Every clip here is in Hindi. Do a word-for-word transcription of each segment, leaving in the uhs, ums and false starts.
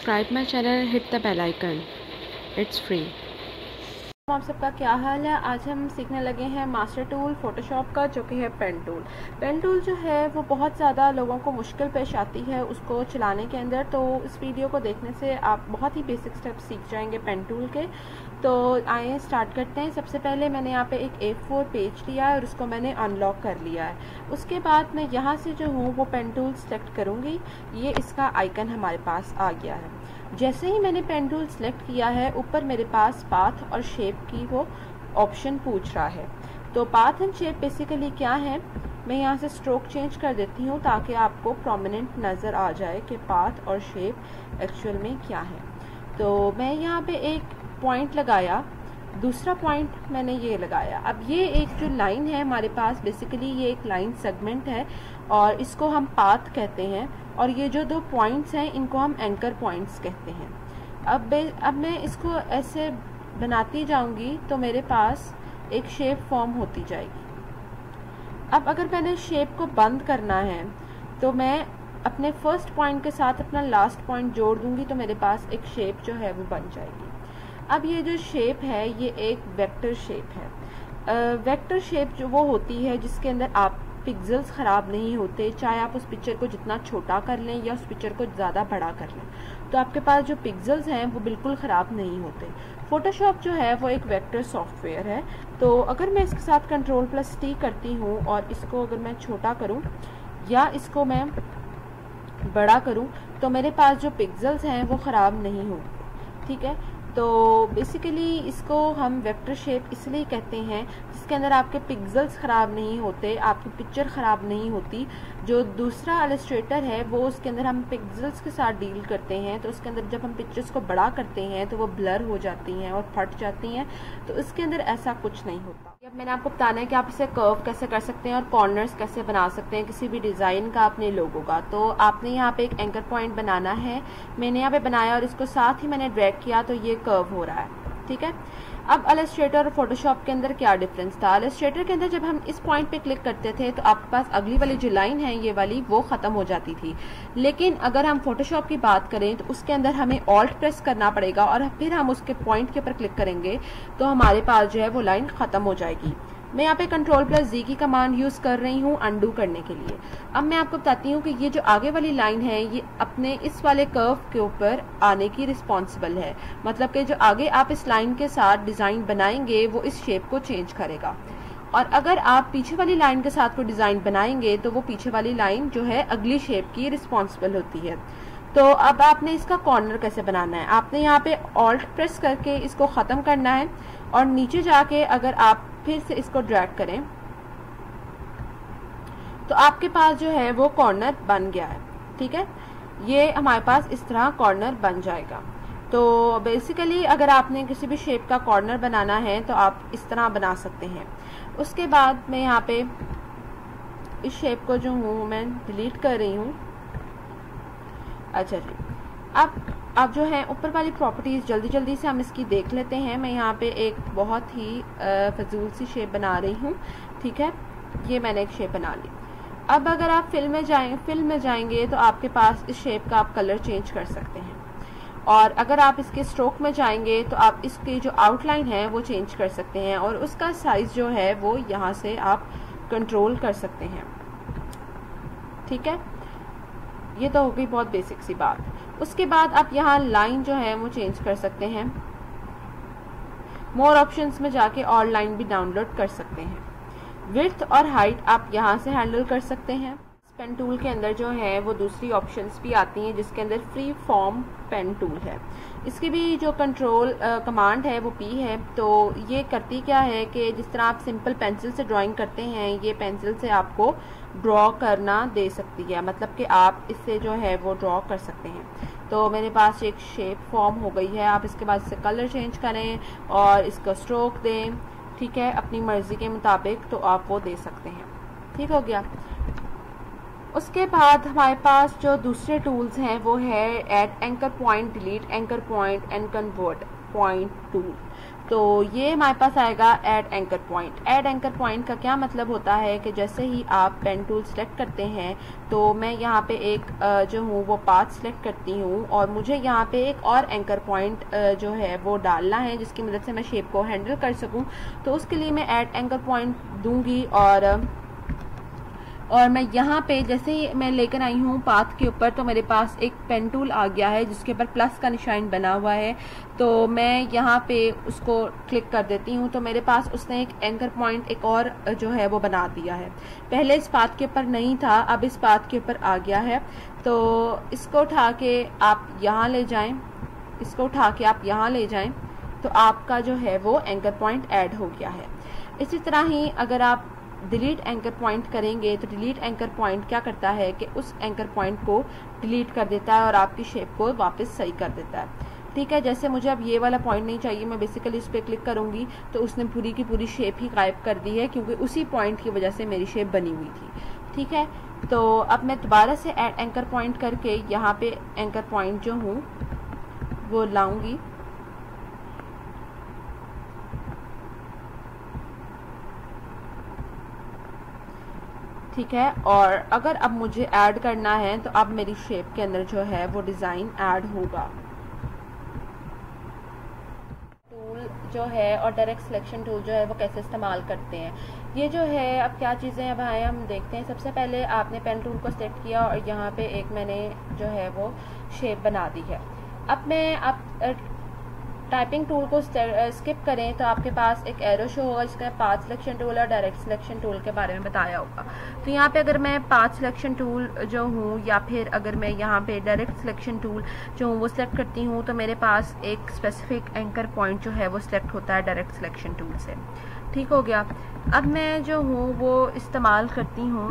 subscribe my channel, hit the bell icon. It's free. आप सबका क्या हाल है। आज हम सीखने लगे हैं मास्टर टूल फोटोशॉप का, जो कि है पेन टूल। पेन टूल जो है वो बहुत ज़्यादा लोगों को मुश्किल पेश आती है उसको चलाने के अंदर, तो इस वीडियो को देखने से आप बहुत ही बेसिक स्टेप्स सीख जाएंगे पेन टूल के। तो आइए स्टार्ट करते हैं। सबसे पहले मैंने यहाँ पे एक ए फोर पेज लिया है और उसको मैंने अनलॉक कर लिया है। उसके बाद मैं यहाँ से जो हूँ वो पेन टूल सेलेक्ट करूँगी। ये इसका आइकन हमारे पास आ गया है। जैसे ही मैंने पेन टूल सेलेक्ट किया है, ऊपर मेरे पास पाथ और शेप की वो ऑप्शन पूछ रहा है। तो पाथ एंड शेप बेसिकली क्या है, मैं यहाँ से स्ट्रोक चेंज कर देती हूँ ताकि आपको प्रोमिनेंट नज़र आ जाए कि पाथ और शेप एक्चुअल में क्या है। तो मैं यहाँ पे एक पॉइंट लगाया, दूसरा पॉइंट मैंने ये लगाया। अब ये एक जो लाइन है हमारे पास, बेसिकली ये एक लाइन सेगमेंट है और इसको हम पाथ कहते हैं, और ये जो दो पॉइंट्स हैं इनको हम एंकर पॉइंट्स कहते हैं। अब अब मैं इसको ऐसे बनाती जाऊंगी तो मेरे पास एक शेप फॉर्म होती जाएगी। अब अगर मैंने शेप को बंद करना है तो मैं अपने फर्स्ट पॉइंट के साथ अपना लास्ट पॉइंट जोड़ दूंगी तो मेरे पास एक शेप जो है वो बन जाएगी। अब ये जो शेप है ये एक वेक्टर शेप है। वेक्टर शेप जो वो होती है जिसके अंदर आप पिक्सेल्स ख़राब नहीं होते, चाहे आप उस पिक्चर को जितना छोटा कर लें या उस पिक्चर को ज़्यादा बड़ा कर लें, तो आपके पास जो पिक्सेल्स हैं वो बिल्कुल ख़राब नहीं होते। फोटोशॉप जो है वो एक वेक्टर सॉफ्टवेयर है। तो अगर मैं इसके साथ कंट्रोल प्लस टी करती हूँ और इसको अगर मैं छोटा करूँ या इसको मैं बड़ा करूँ तो मेरे पास जो पिक्सेल्स हैं वो ख़राब नहीं होंगे। ठीक है, तो बेसिकली इसको हम वेक्टर शेप इसलिए कहते हैं जिसके अंदर आपके पिक्सेल्स ख़राब नहीं होते, आपकी पिक्चर ख़राब नहीं होती। जो दूसरा इलस्ट्रेटर है वो उसके अंदर हम पिक्सेल्स के साथ डील करते हैं, तो उसके अंदर जब हम पिक्चर्स को बड़ा करते हैं तो वो ब्लर हो जाती हैं और फट जाती हैं, तो इसके अंदर ऐसा कुछ नहीं होता। अब मैंने आपको बताना है कि आप इसे कर्व कैसे कर सकते हैं और कॉर्नर्स कैसे बना सकते हैं किसी भी डिज़ाइन का अपने लोगो का। तो आपने यहाँ पे एक एंकर पॉइंट बनाना है, मैंने यहाँ पे बनाया और इसको साथ ही मैंने ड्रैग किया तो ये कर्व हो रहा है। ठीक है, अब इलस्ट्रेटर और फोटोशॉप के अंदर क्या डिफरेंस था। इलस्ट्रेटर के अंदर जब हम इस पॉइंट पे क्लिक करते थे तो आपके पास अगली वाली जो लाइन है ये वाली वो ख़त्म हो जाती थी, लेकिन अगर हम फोटोशॉप की बात करें तो उसके अंदर हमें ऑल्ट प्रेस करना पड़ेगा और फिर हम उसके पॉइंट के ऊपर क्लिक करेंगे तो हमारे पास जो है वो लाइन ख़त्म हो जाएगी। मैं यहाँ पे कंट्रोल प्लस जी की कमांड यूज़ कर रही हूँ अनडू करने के लिए। अब मैं आपको बताती हूँ कि ये जो आगे वाली लाइन है ये अपने इस वाले कर्व के ऊपर आने की रिस्पॉन्सिबल है, मतलब कि जो आगे आप इस लाइन के साथ डिज़ाइन बनाएंगे वो इस शेप को चेंज करेगा, और अगर आप पीछे वाली लाइन के साथ कोई डिज़ाइन बनाएंगे तो वो पीछे वाली लाइन जो है अगली शेप की रिस्पॉन्सिबल होती है। तो अब आपने इसका कॉर्नर कैसे बनाना है, आपने यहाँ पे ऑल्ट प्रेस करके इसको ख़त्म करना है और नीचे जाके अगर आप फिर से इसको ड्रैग करें तो आपके पास जो है वो कॉर्नर बन गया है। ठीक है, ये हमारे पास इस तरह कॉर्नर बन जाएगा। तो बेसिकली अगर आपने किसी भी शेप का कॉर्नर बनाना है तो आप इस तरह बना सकते हैं। उसके बाद मैं यहाँ पे इस शेप को जो हूँ मैं डिलीट कर रही हूँ। अच्छा जी, अब अब जो है ऊपर वाली प्रॉपर्टीज़ जल्दी जल्दी से हम इसकी देख लेते हैं। मैं यहाँ पे एक बहुत ही फजूल सी शेप बना रही हूँ। ठीक है, ये मैंने एक शेप बना ली। अब अगर आप फिल में जाएं फिल में जाएंगे तो आपके पास इस शेप का आप कलर चेंज कर सकते हैं, और अगर आप इसके स्ट्रोक में जाएंगे तो आप इसकी जो आउटलाइन है वो चेंज कर सकते हैं, और उसका साइज़ जो है वो यहाँ से आप कंट्रोल कर सकते हैं। ठीक है, ये तो हो गई बहुत बेसिक सी बात। उसके बाद आप यहाँ लाइन जो है वो चेंज कर सकते हैं, मोर ऑप्शंस में जाके और लाइन भी डाउनलोड कर सकते हैं। विड्थ और हाइट आप यहाँ से हैंडल कर सकते हैं। पेन टूल के अंदर जो है वो दूसरी ऑप्शंस भी आती हैं जिसके अंदर फ्री फॉर्म पेन टूल है। इसकी भी जो कंट्रोल कमांड है वो पी है। तो ये करती क्या है कि जिस तरह आप सिंपल पेंसिल से ड्राइंग करते हैं ये पेंसिल से आपको ड्रॉ करना दे सकती है, मतलब कि आप इससे जो है वो ड्रॉ कर सकते हैं। तो मेरे पास एक शेप फॉर्म हो गई है। आप इसके बाद इससे कलर चेंज करें और इसका स्ट्रोक दें। ठीक है, अपनी मर्ज़ी के मुताबिक तो आप वो दे सकते हैं। ठीक हो गया। उसके बाद हमारे पास जो दूसरे टूल्स हैं वो है add anchor point, delete anchor point and convert point tool. तो ये हमारे पास आएगा add anchor point. Add anchor point का क्या मतलब होता है कि जैसे ही आप पेन टूल सेलेक्ट करते हैं तो मैं यहाँ पे एक जो हूँ वो पाथ सेलेक्ट करती हूँ और मुझे यहाँ पे एक और एंकर पॉइंट जो है वो डालना है जिसकी मदद से मैं शेप को हैंडल कर सकूँ। तो उसके लिए मैं ऐड एंकर पॉइंट दूंगी और और मैं यहाँ पे जैसे ही मैं लेकर आई हूँ पाथ के ऊपर तो मेरे पास एक पेन टूल आ गया है जिसके ऊपर प्लस का निशान बना हुआ है। तो मैं यहाँ पे उसको क्लिक कर देती हूँ तो मेरे पास उसने एक एंकर पॉइंट एक और जो है वो बना दिया है। पहले इस पाथ के ऊपर नहीं था, अब इस पाथ के ऊपर आ गया है। तो इसको उठा के आप यहाँ ले जाएं, इसको उठा के आप यहाँ ले जाएं तो आपका जो है वो एंकर पॉइंट ऐड हो गया है। इसी तरह ही अगर आप डिलीट एंकर पॉइंट करेंगे तो डिलीट एंकर पॉइंट क्या करता है कि उस एंकर पॉइंट को डिलीट कर देता है और आपकी शेप को वापस सही कर देता है। ठीक है, जैसे मुझे अब ये वाला पॉइंट नहीं चाहिए, मैं बेसिकली इस पर क्लिक करूंगी तो उसने पूरी की पूरी शेप ही गायब कर दी है क्योंकि उसी पॉइंट की वजह से मेरी शेप बनी हुई थी। ठीक है, तो अब मैं दोबारा से ऐड एंकर पॉइंट करके यहाँ पे एंकर पॉइंट जो हूँ वो लाऊंगी। ठीक है, और अगर अब मुझे ऐड करना है तो अब मेरी शेप के अंदर जो है वो डिज़ाइन ऐड होगा। टूल जो है और डायरेक्ट सिलेक्शन टूल जो है वो कैसे इस्तेमाल करते हैं, ये जो है अब क्या चीज़ें अब आए हम देखते हैं। सबसे पहले आपने पेन टूल को सेलेक्ट किया और यहाँ पे एक मैंने जो है वो शेप बना दी है। अब मैं आप टाइपिंग टूल को स्किप करें तो आपके पास एक एरो शो होगा जिसका पाथ सिलेक्शन टूल और डायरेक्ट सिलेक्शन टूल के बारे में बताया होगा। तो यहाँ पे अगर मैं पाथ सिलेक्शन टूल जो हूँ या फिर अगर मैं यहाँ पे डायरेक्ट सिलेक्शन टूल जो हूँ वो सिलेक्ट करती हूँ तो मेरे पास एक स्पेसिफिक एंकर पॉइंट जो है वो सिलेक्ट होता है डायरेक्ट सिलेक्शन टूल से। ठीक हो गया। अब मैं जो हूँ वो इस्तेमाल करती हूँ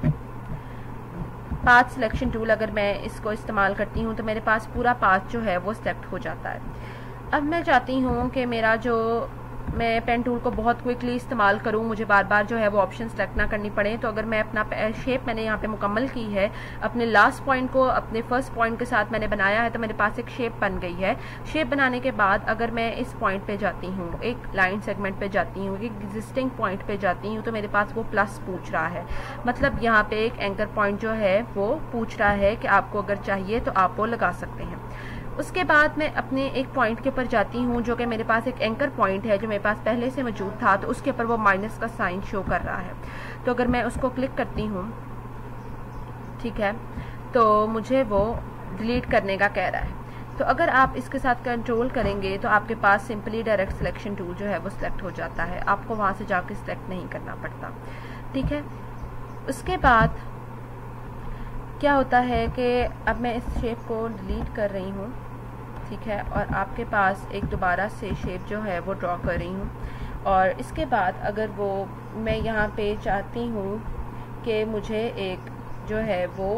पाथ सिलेक्शन टूल। अगर मैं इसको इस्तेमाल करती हूँ तो मेरे पास पूरा पाथ जो है वो सिलेक्ट हो जाता है। अब मैं चाहती हूँ कि मेरा जो मैं पेन टूल को बहुत क्विकली इस्तेमाल करूँ, मुझे बार बार जो है वो ऑप्शन सेलेक्ट ना करनी पड़े। तो अगर मैं अपना शेप मैंने यहाँ पे मुकम्मल की है, अपने लास्ट पॉइंट को अपने फर्स्ट पॉइंट के साथ मैंने बनाया है तो मेरे पास एक शेप बन गई है। शेप बनाने के बाद अगर मैं इस पॉइंट पे जाती हूँ, एक लाइन सेगमेंट पे जाती हूँ, एक एग्जिस्टिंग पॉइंट पे जाती हूँ तो मेरे पास वो प्लस पूछ रहा है। मतलब यहाँ पे एक एंकर पॉइंट जो है वो पूछ रहा है कि आपको अगर चाहिए तो आप वो लगा सकते हैं। उसके बाद मैं अपने एक पॉइंट के ऊपर जाती हूँ जो कि मेरे पास एक एंकर पॉइंट है जो मेरे पास पहले से मौजूद था, तो उसके ऊपर वो माइनस का साइन शो कर रहा है। तो अगर मैं उसको क्लिक करती हूँ, ठीक है, तो मुझे वो डिलीट करने का कह रहा है। तो अगर आप इसके साथ कंट्रोल करेंगे तो आपके पास सिंपली डायरेक्ट सिलेक्शन टूल जो है वो सिलेक्ट हो जाता है, आपको वहाँ से जाके सिलेक्ट नहीं करना पड़ता। ठीक है, उसके बाद क्या होता है कि अब मैं इस शेप को डिलीट कर रही हूँ। ठीक है, और आपके पास एक दोबारा से शेप जो है वो ड्रॉ कर रही हूँ। और इसके बाद अगर वो मैं यहाँ पे चाहती हूँ कि मुझे एक जो है वो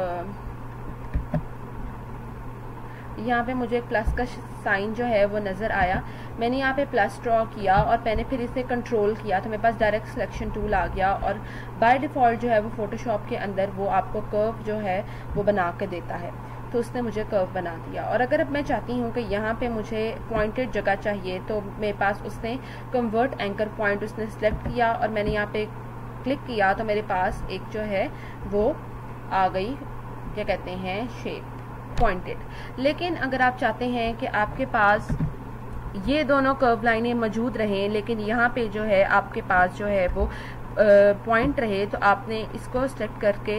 यहाँ पे मुझे एक प्लस का साइन जो है वो नज़र आया, मैंने यहाँ पे प्लस ड्रॉ किया और मैंने फिर इसे कंट्रोल किया तो मेरे पास डायरेक्ट सिलेक्शन टूल आ गया। और बाय डिफ़ॉल्ट जो है वो फोटोशॉप के अंदर वो आपको कर्व जो है वो बना के देता है, तो उसने मुझे कर्व बना दिया। और अगर अब मैं चाहती हूँ कि यहाँ पे मुझे पॉइंटेड जगह चाहिए तो मेरे पास उसने कन्वर्ट एंकर पॉइंट उसने सेलेक्ट किया और मैंने यहाँ पे क्लिक किया तो मेरे पास एक जो है वो आ गई, क्या कहते हैं, शेप पॉइंटेड। लेकिन अगर आप चाहते हैं कि आपके पास ये दोनों कर्व लाइनें मौजूद रहें लेकिन यहाँ पे जो है आपके पास जो है वो पॉइंट रहे, तो आपने इसको सेलेक्ट करके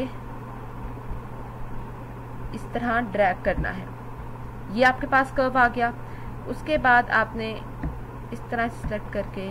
इस तरह ड्रैग करना है। ये आपके पास कर्व आ गया। उसके बाद आपने इस तरह सेलेक्ट करके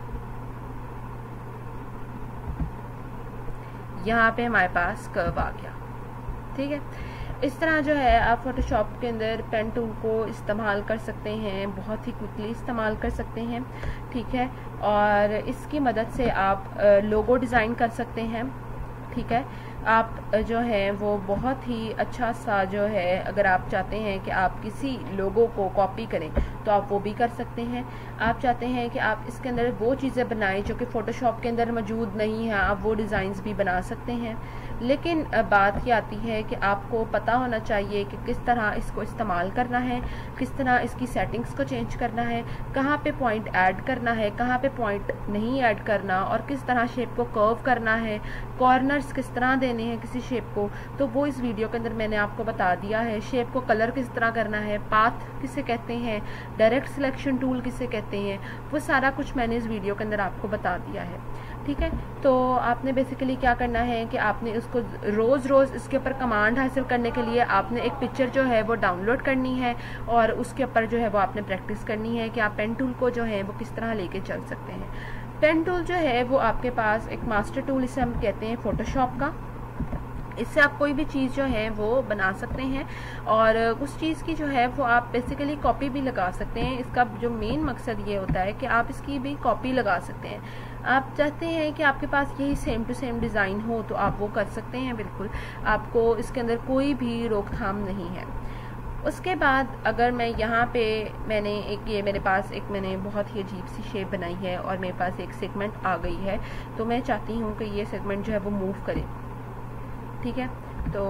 यहाँ पे हमारे पास कर्व आ गया। ठीक है, इस तरह जो है आप फोटोशॉप के अंदर पेन टूल को इस्तेमाल कर सकते हैं, बहुत ही क्विकली इस्तेमाल कर सकते हैं। ठीक है, और इसकी मदद से आप लोगो डिज़ाइन कर सकते हैं। ठीक है, आप जो है वो बहुत ही अच्छा सा जो है, अगर आप चाहते हैं कि आप किसी लोगो को कॉपी करें तो आप वो भी कर सकते हैं। आप चाहते हैं कि आप इसके अंदर वो चीज़ें बनाएं जो कि फ़ोटोशॉप के अंदर मौजूद नहीं है, आप वो डिज़ाइंस भी बना सकते हैं। लेकिन बात ये आती है कि आपको पता होना चाहिए कि किस तरह इसको इस्तेमाल करना है, किस तरह इसकी सेटिंग्स को चेंज करना है, कहाँ पे पॉइंट ऐड करना है, कहाँ पे पॉइंट नहीं ऐड करना, और किस तरह शेप को कर्व करना है, कॉर्नर्स किस तरह देने हैं किसी शेप को। तो वो इस वीडियो के अंदर मैंने आपको बता दिया है। शेप को कलर किस तरह करना है, पाथ किसे कहते हैं, डायरेक्ट सिलेक्शन टूल किसे कहते हैं, वो सारा कुछ मैंने इस वीडियो के अंदर आपको बता दिया है। ठीक है, तो आपने बेसिकली क्या करना है कि आपने उसको रोज़ रोज़ इसके ऊपर कमांड हासिल करने के लिए आपने एक पिक्चर जो है वो डाउनलोड करनी है और उसके ऊपर जो है वो आपने प्रैक्टिस करनी है कि आप पेन टूल को जो है वो किस तरह लेके चल सकते हैं। पेन टूल जो है वो आपके पास एक मास्टर टूल, इसे हम कहते हैं फोटोशॉप का। इससे आप कोई भी चीज़ जो है वो बना सकते हैं और उस चीज़ की जो है वो आप बेसिकली कॉपी भी लगा सकते हैं। इसका जो मेन मकसद ये होता है कि आप इसकी भी कॉपी लगा सकते हैं। आप चाहते हैं कि आपके पास यही सेम टू सेम डिज़ाइन हो तो आप वो कर सकते हैं, बिल्कुल, आपको इसके अंदर कोई भी रोकथाम नहीं है। उसके बाद अगर मैं यहाँ पे मैंने एक ये मेरे पास एक मैंने बहुत ही अजीब सी शेप बनाई है और मेरे पास एक सेगमेंट आ गई है, तो मैं चाहती हूँ कि ये सेगमेंट जो है वो मूव करे। ठीक है, तो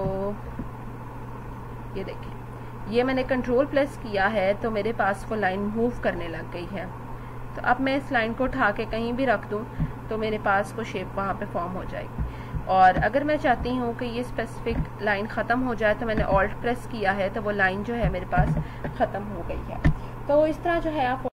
ये देखें, ये मैंने कंट्रोल प्लस किया है तो मेरे पास वो लाइन मूव करने लग गई है। तो अब मैं इस लाइन को उठा के कहीं भी रख दूँ तो मेरे पास वो शेप वहाँ पे फॉर्म हो जाएगी। और अगर मैं चाहती हूँ कि ये स्पेसिफिक लाइन ख़त्म हो जाए तो मैंने ऑल्ट प्रेस किया है तो वो लाइन जो है मेरे पास ख़त्म हो गई है। तो इस तरह जो है आप